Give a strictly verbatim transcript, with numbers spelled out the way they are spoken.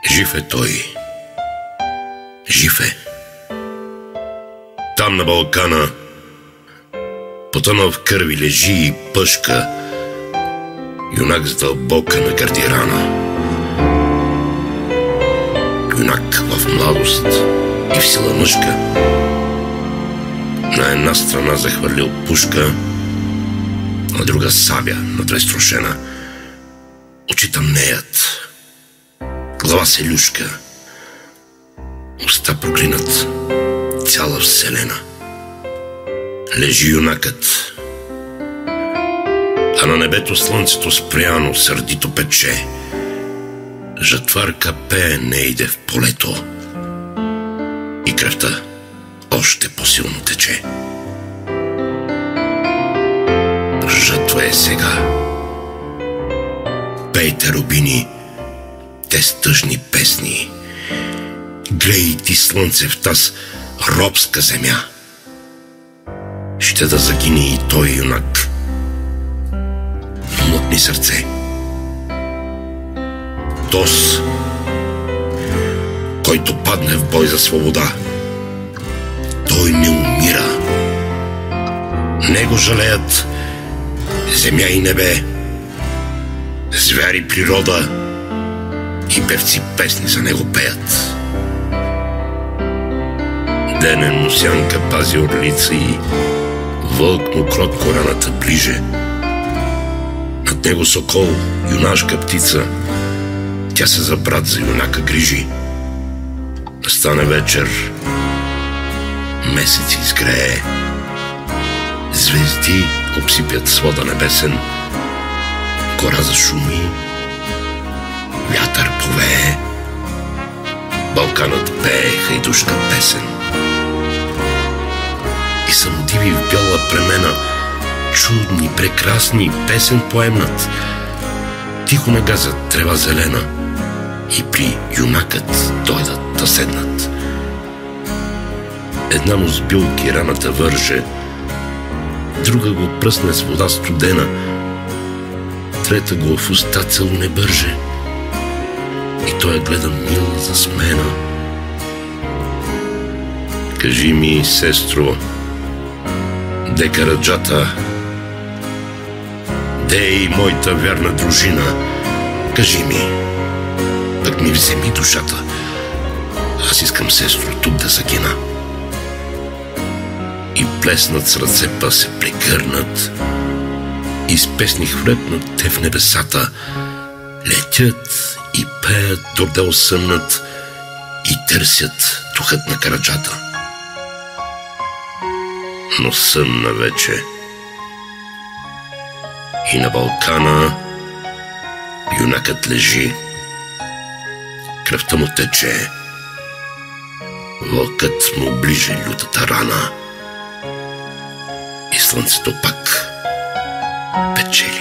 Жив е той. Жив е. Там на Балкана, потънал в кърви, лежи и пъшка юнак с дълбока нагърди рана. Юнак в младост и в сила мъжка. На една страна захвърлил пушка, на друга сабя надрестрошена. Очи тъмнеят, глава се люшка, уста проклинат цяла вселена. Лежи юнакът, а на небето слънцето спряно сърдито пече. Жатварка пее не иде в полето и кръвта още по-силно тече. Жатва е сега. Пейте, рубини, те с тъжни песни. Глей ти, слънце, в таз робска земя. Ще да загине и той юнак. Млъкни сърце. Тос, който падне в бой за свобода, той не умира. Него жалеят земя и небе, звяри природа и певци песни за него пеят. Денен му сянка пази орлица и вълк му кротко раната ближе. Над него сокол, юнашка птица, тя се за брат за юнака грижи. Настане вечер, месец изгрее, звезди обсипят свода небесен, гора зашуми, вятър повее, Балканът пее хайдушка песен. И самодиви в бяла премена, чудни, прекрасни, песен поемнат. Тихо нагазят трева зелена и при юнакът дойдат да седнат. Една му с билки раната върже, друга го пръсне с вода студена, трета го в уста целуне бърже и той гледа мил за смена. Кажи ми, сестро, де Караджата, де и моята вярна дружина? Кажи ми, пък ми вземи душата. Аз искам, сестро, тук да загина. И плеснат с ръце, па се прегърнат и с песни хврепнат те в небесата. Летят и пеят, дорде осъмнат и търсят духът на Караджата. Но съмна вече и на Балкана юнакът лежи. Кръвта му тече, вълкът му ближе лютата рана и слънцето пак печели.